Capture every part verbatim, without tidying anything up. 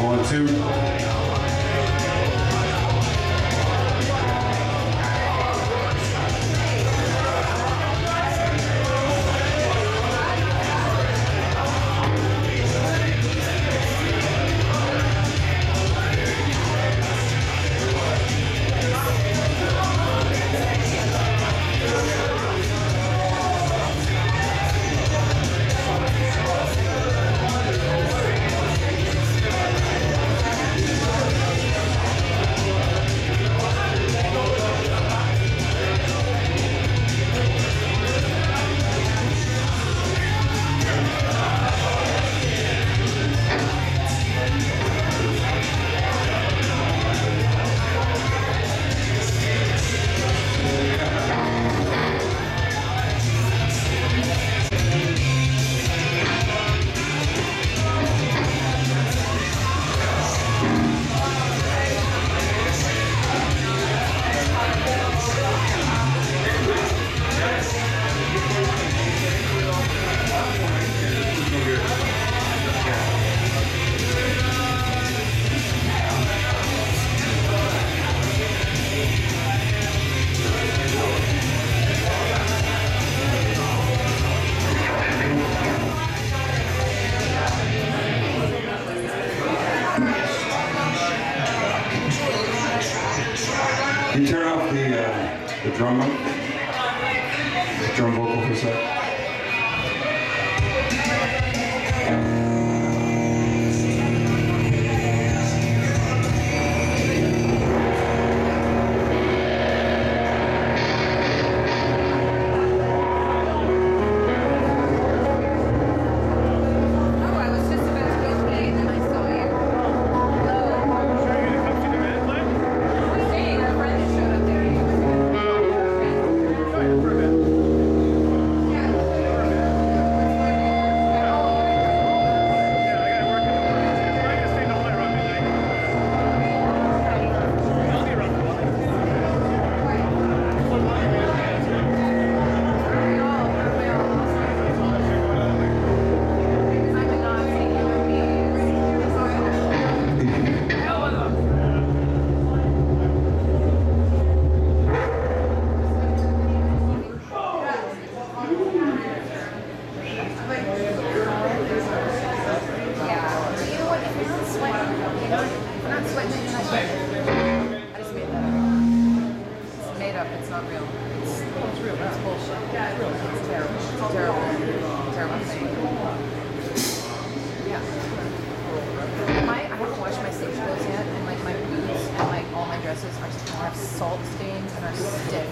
One, two. Can you turn off the, uh, the drum, the drum vocal for a sec? It's not real. It's, it's real. It's bullshit. Yeah, it's real. It's terrible. It's a terrible, terrible thing. Yeah. My, I haven't washed my stage clothes yet, and like my boots and like all my dresses are still have salt stains and are stiff.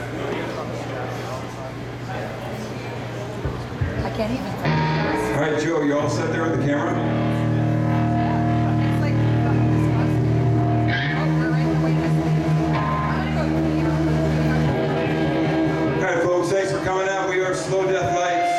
I can't even. All right, Joe, you all set there with the camera? Thanks for coming out. We are Slow Death Lights.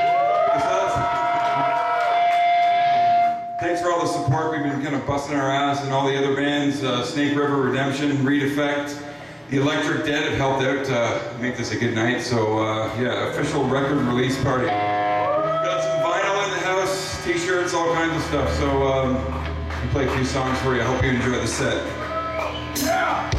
Thanks for all the support. We've been kind of busting our ass, and all the other bands, uh, Snake River Redemption, Reed Effect, the Electric Dead have helped out to uh, make this a good night. So uh, yeah, official record release party. Got some vinyl in the house, t-shirts, all kinds of stuff. So um, we'll play a few songs for you. I hope you enjoy the set. Yeah!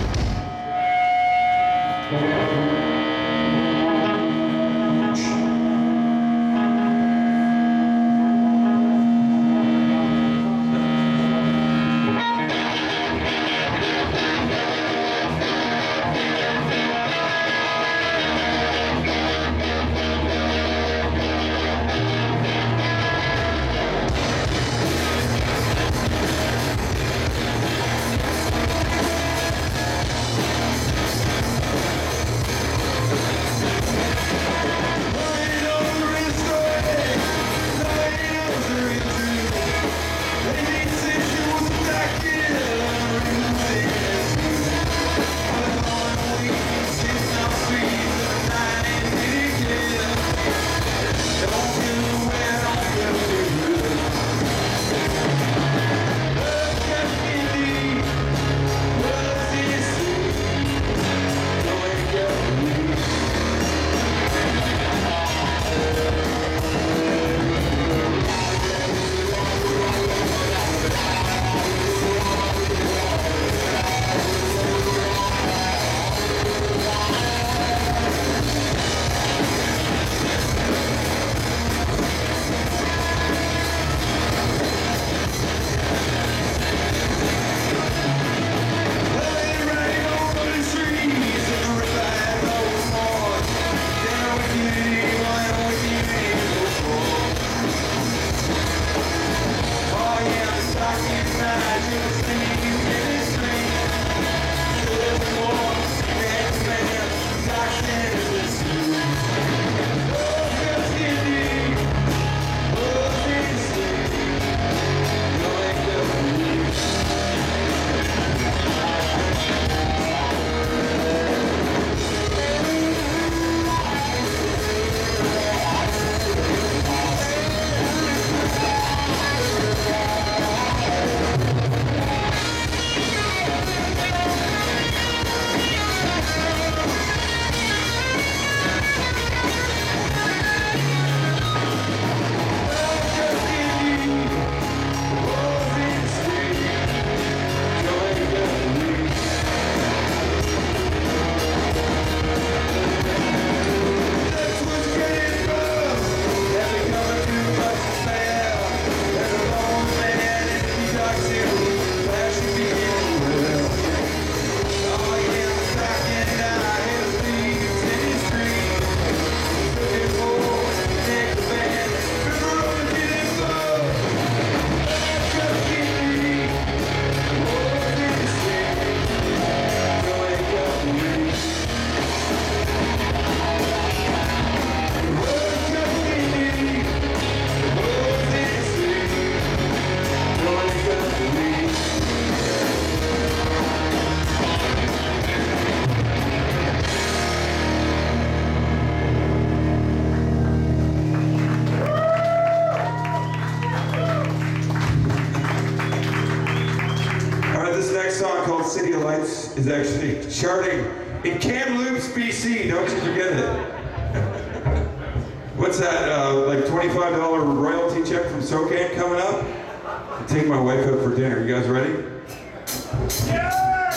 is actually charting in Kamloops, B C. Don't you forget it. What's that, uh, like twenty-five dollar royalty check from SoCan coming up? I'll take my wife out for dinner. You guys ready? Yeah!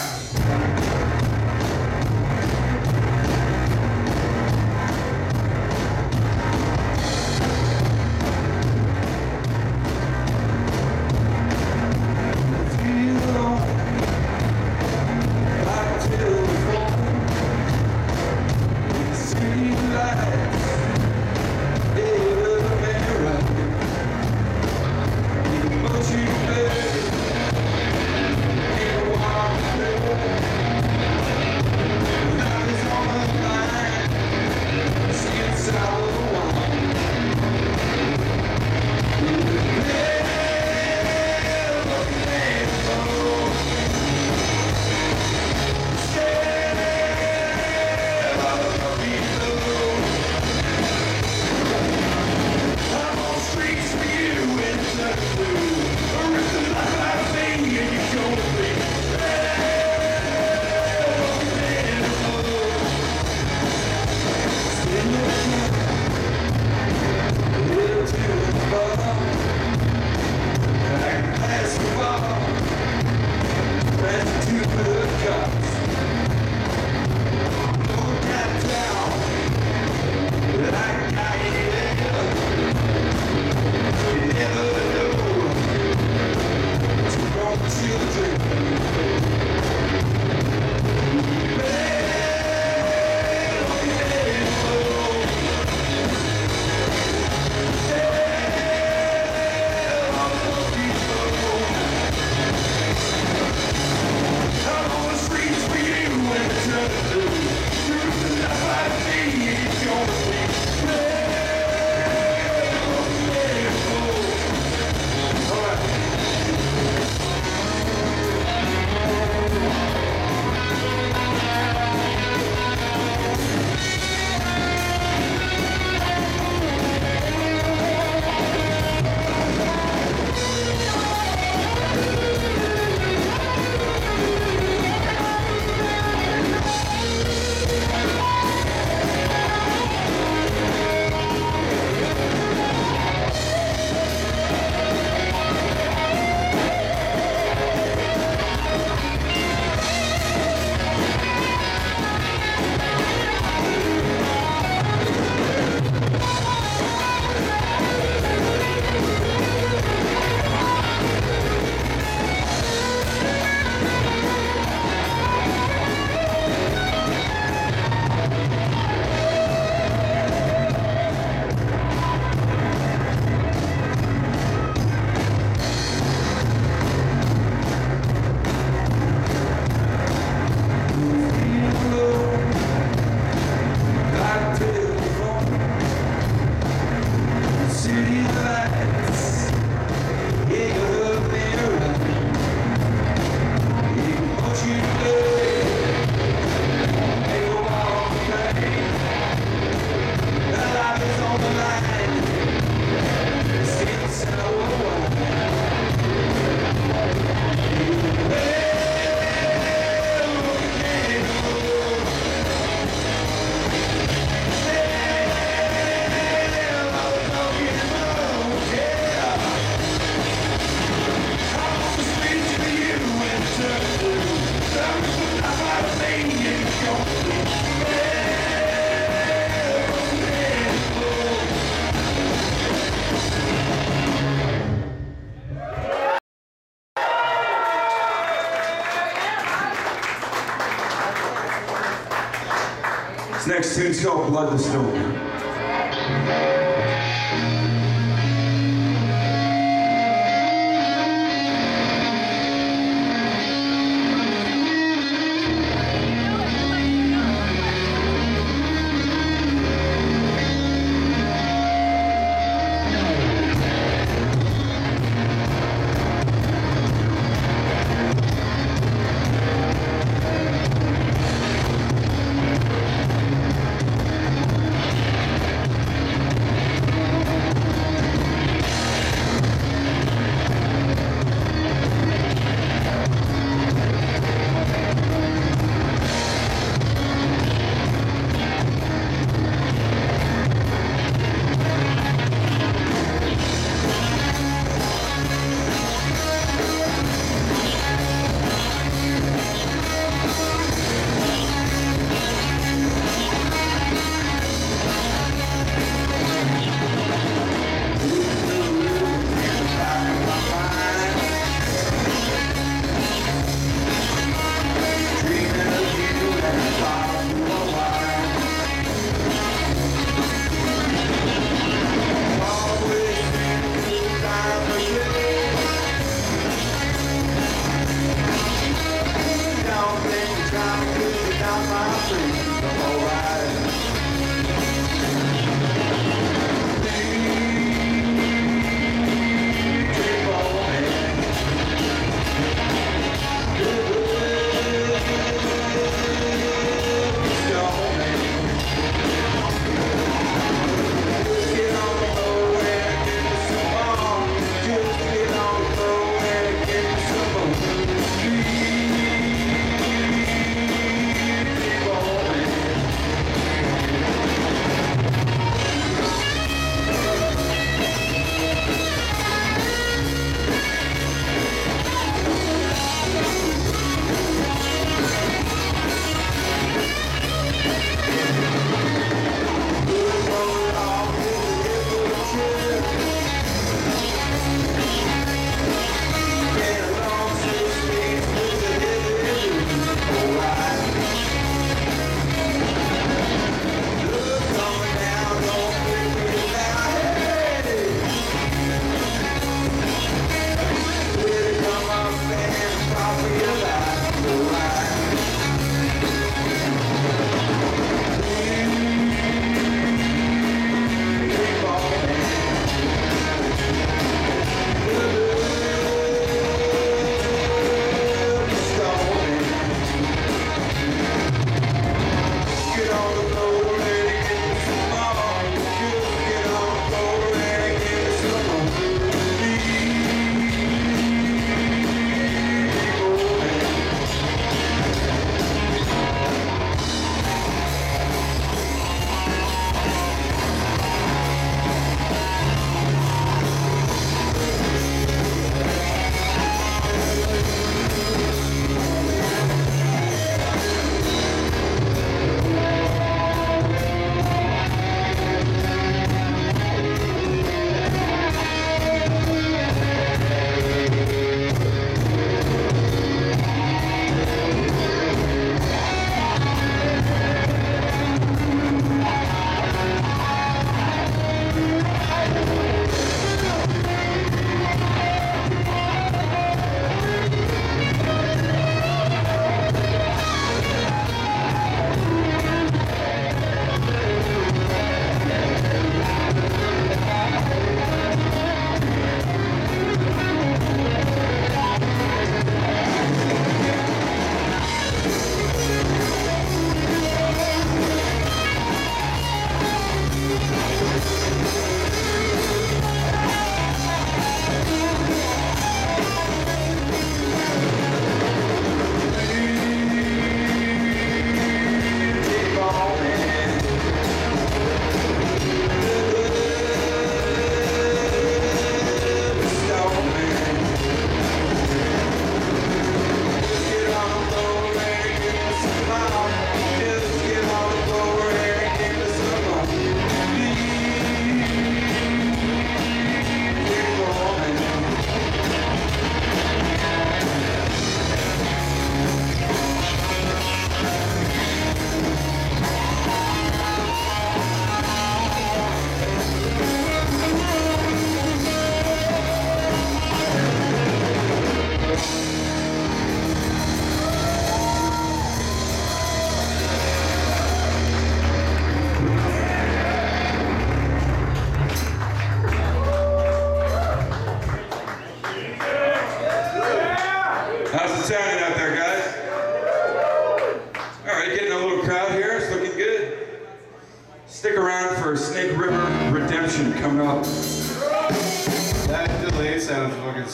This next tune's called Blood the Stone.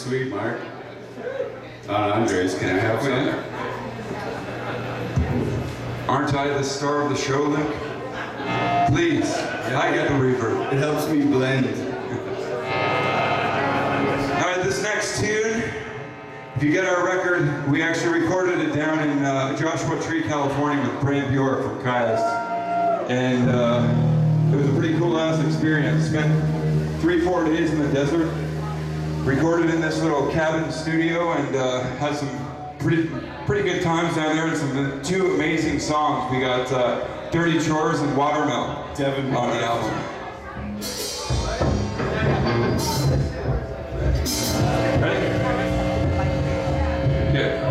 sweet, Mark. Don Andres, can I have some? Aren't I the star of the show, Link? Please, I get the reverb. It helps me blend. All right, this next tune, if you get our record, we actually recorded it down in uh, Joshua Tree, California with Bram Bjork from Caius. And uh, it was a pretty cool ass experience. Spent three, four days in the desert, recorded in this little cabin studio, and uh, had some pretty pretty good times down there, and some two amazing songs. We got uh, Dirty Chores and Watermill Devin on the album. Ready? Yeah.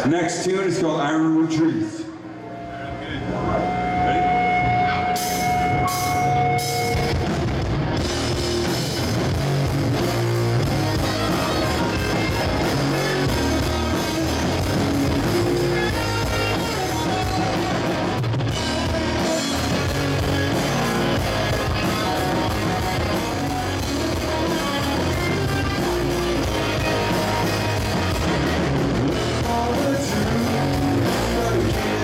The next tune is called Ironwood Trees. All the truth, but I can't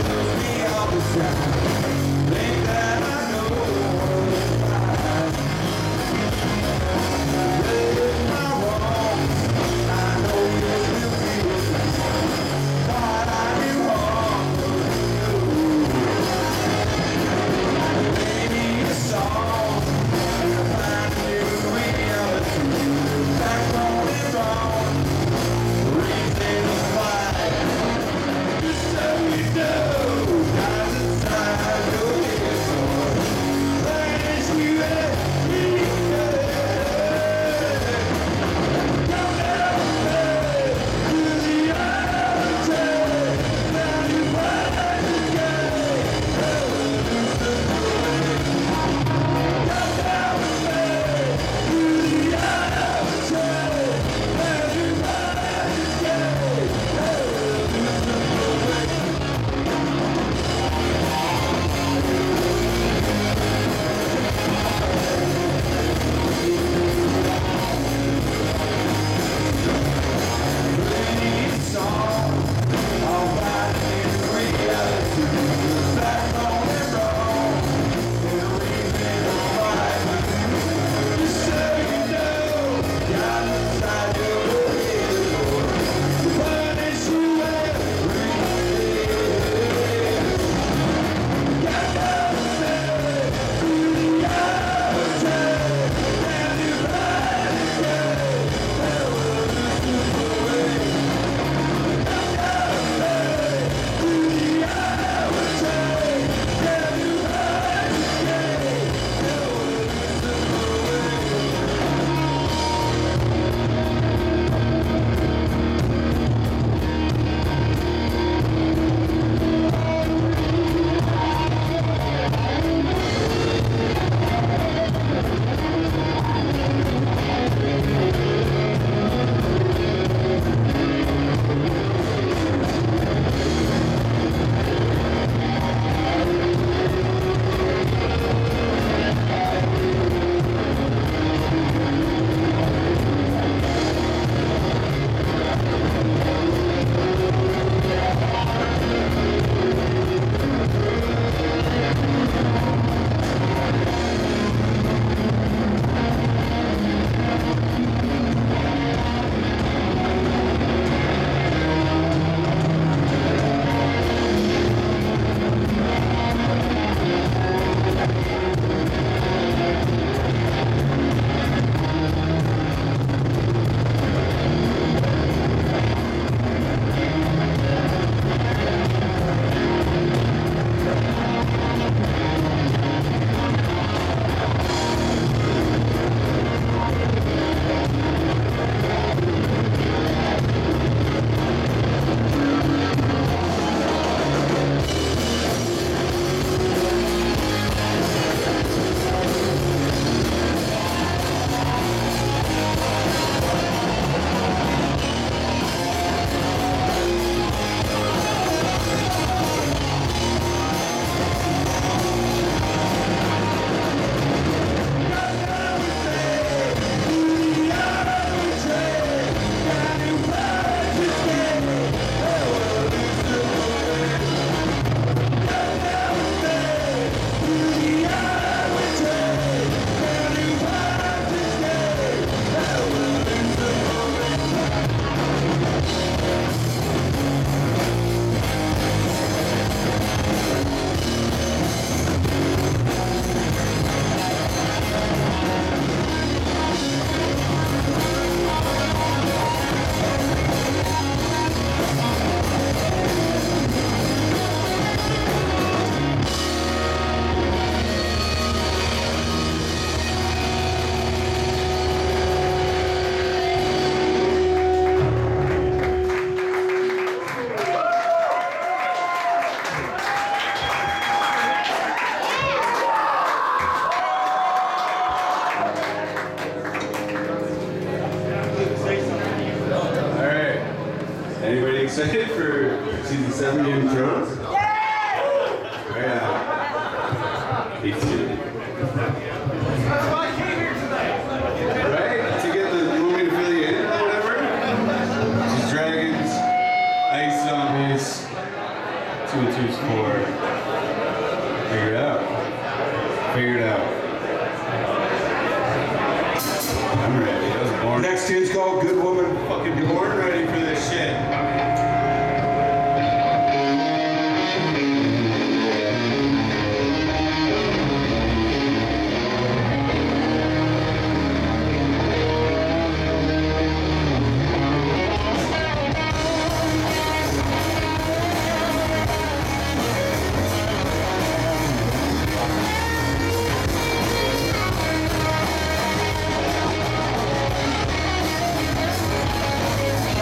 excited for season seven Game of Thrones? Yeah! Yeah. Me too. That's why I came here tonight. Right? To get the, you want me to fill you in or whatever? Just dragons, ice zombies, two and two's four. Figure it out. Figure it out. I'm ready. I was born. Next tune's called Good Woman. Fucking born ready for this shit. Thank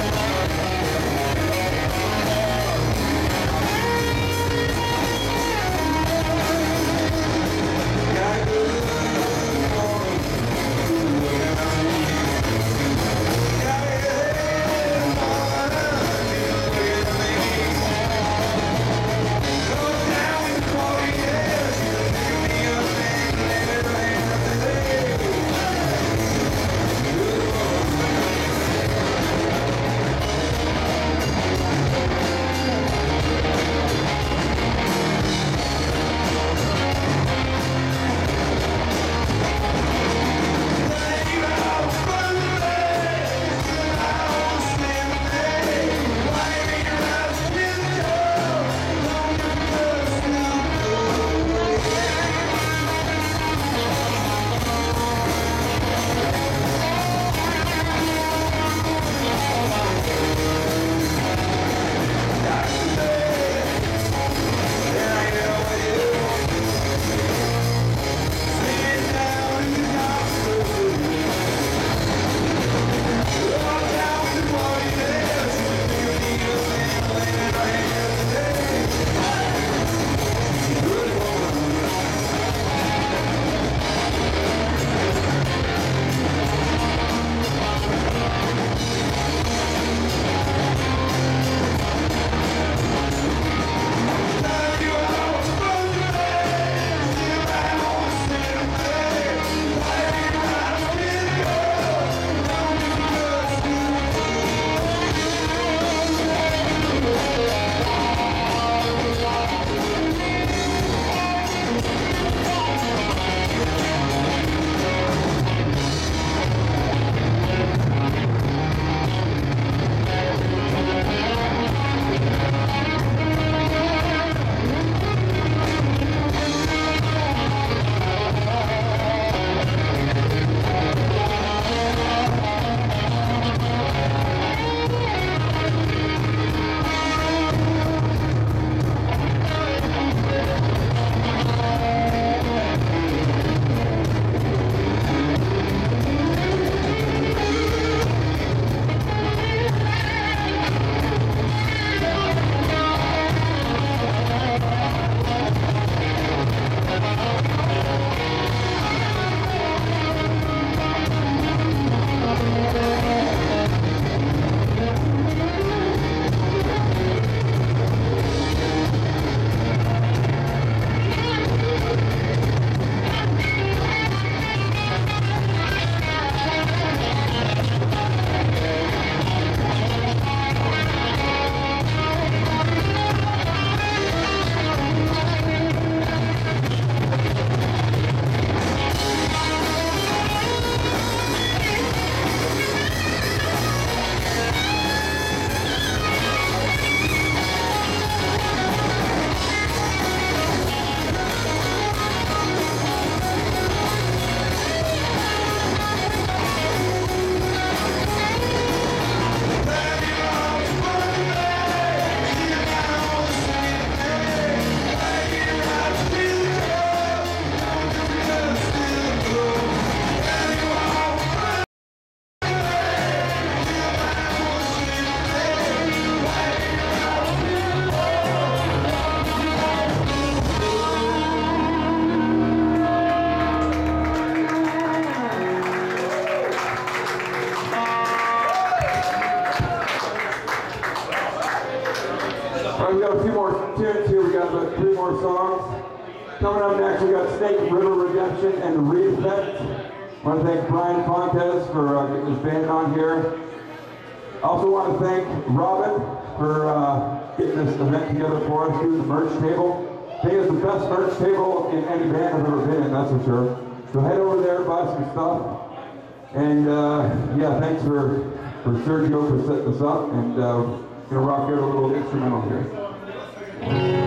All right, we got a few more tunes here. We got about three more songs. Coming up next, we got Snake River Redemption and the Reed Effect. I want to thank Brian Fontes for uh, getting his band on here. I also want to thank Robin for uh, getting this event together for us, doing the merch table. I think it's the best merch table in any band I've ever been in, that's for sure. So head over there, buy some stuff. And uh, yeah, thanks for, for Sergio for setting this up. And uh, gonna rock out a little instrumental here.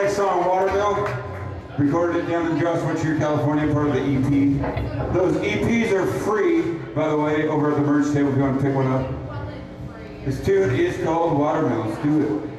nice song, Watermill. Recorded it down in Joshua Tree, California, part of the E P. Those E Ps are free, by the way, over at the merch table if you want to pick one up. This tune is called Watermill. Let's do it.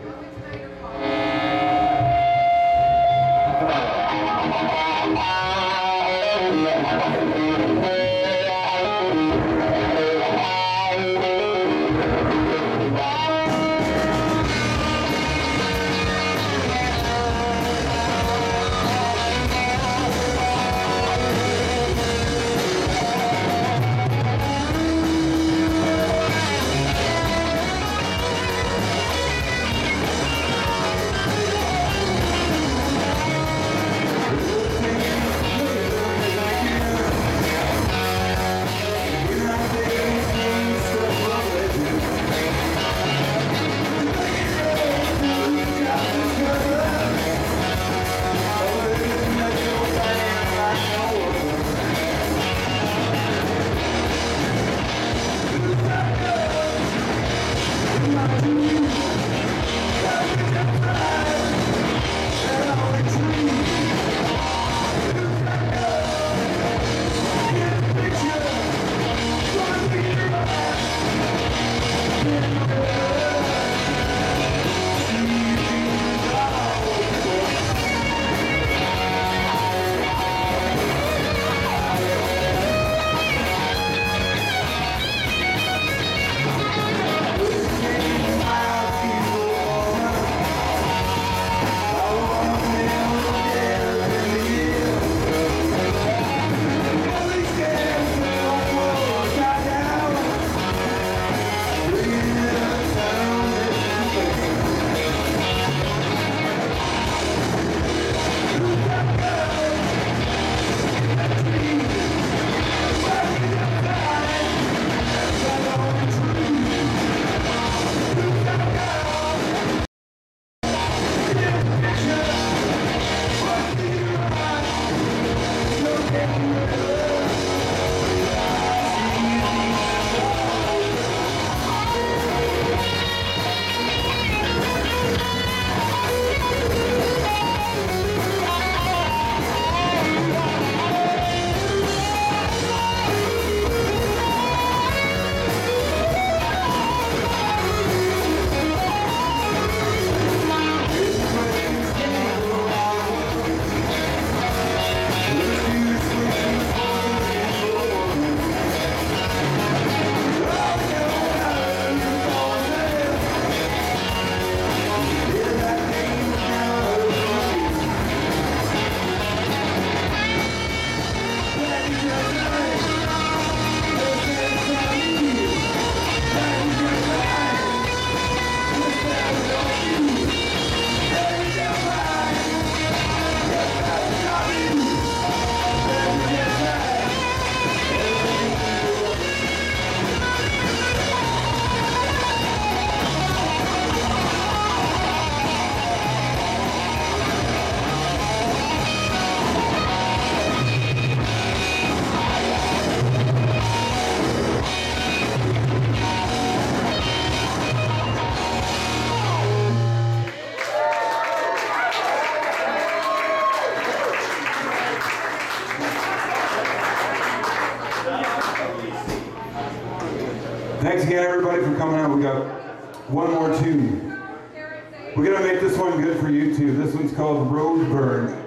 Thanks again, everybody, for coming out. We got one more tune. We're gonna make this one good for you too. This one's called Road Burn.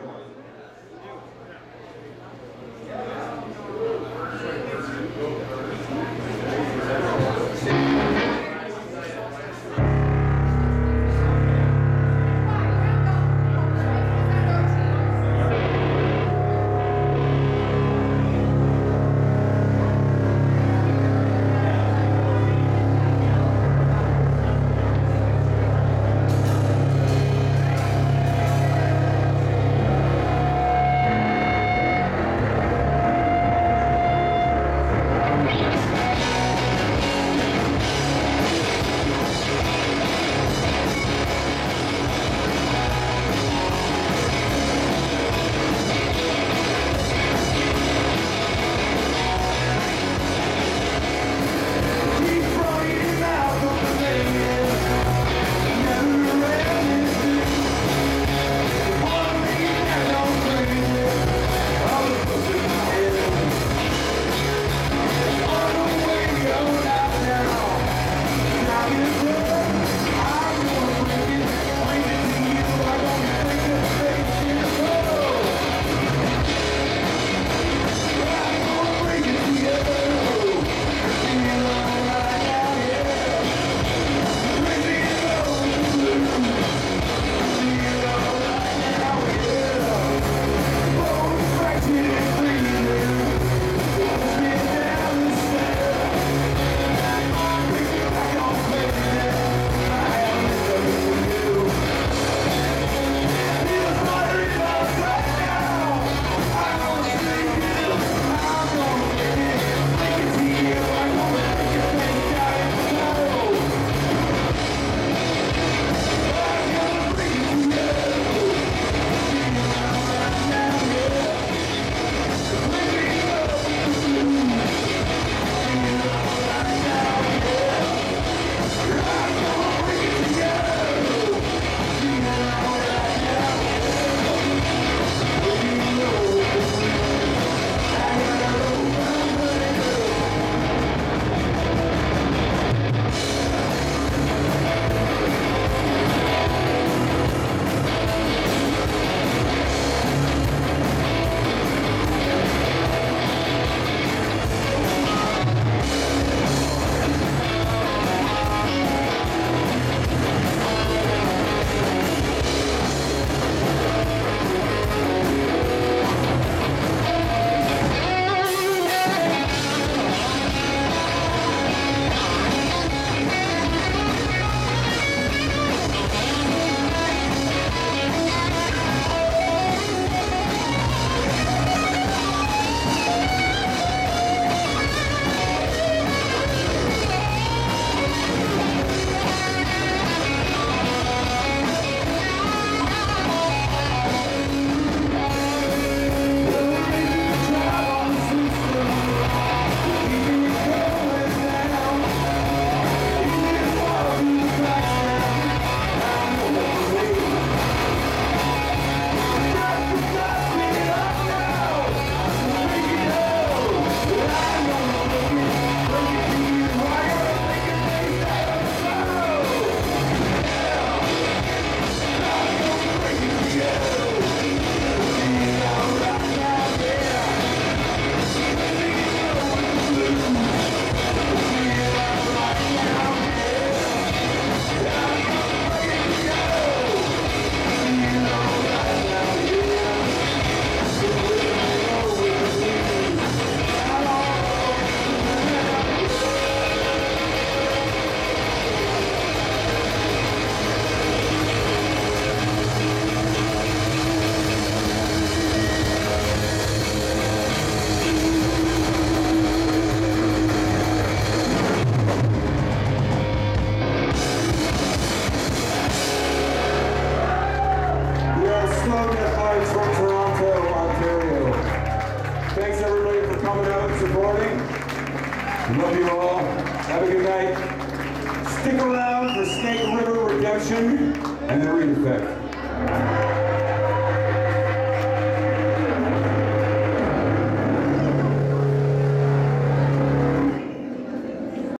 Love you all. Have a good night. Stick around for Snake River Redemption and the Reed Effect.